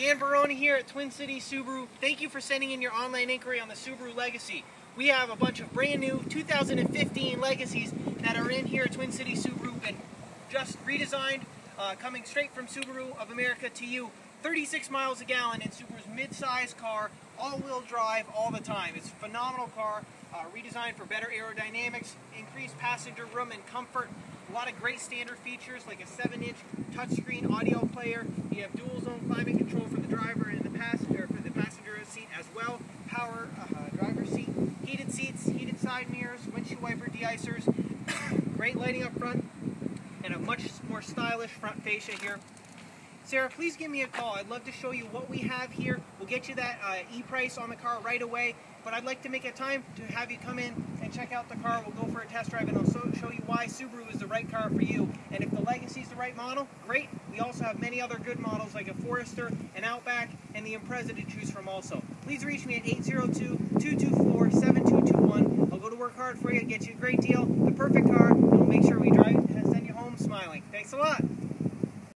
Dan Barone here at Twin Cities Subaru. Thank you for sending in your online inquiry on the Subaru Legacy. We have a bunch of brand new 2015 Legacies that are in here at Twin Cities Subaru and just redesigned, coming straight from Subaru of America to you. 36 miles a gallon in Subaru's mid-size car, all-wheel drive all the time. It's a phenomenal car, redesigned for better aerodynamics, increased passenger room and comfort. A lot of great standard features like a 7-inch touchscreen audio player. You have dual zone climate control for the driver and the passenger seat as well. Power driver's seat, heated seats, heated side mirrors, windshield wiper de-icers, great lighting up front, and a much more stylish front fascia here. Sarah, please give me a call. I'd love to show you what we have here. We'll get you that e-price on the car right away, but I'd like to make a time to have you come in and check out the car. We'll go for a test drive and I'll show you why Subaru is the right car for you. And if the Legacy is the right model, great. We also have many other good models like a Forester, an Outback, and the Impreza to choose from also. Please reach me at 802-224-7221. I'll go to work hard for you, get you a great deal, the perfect car,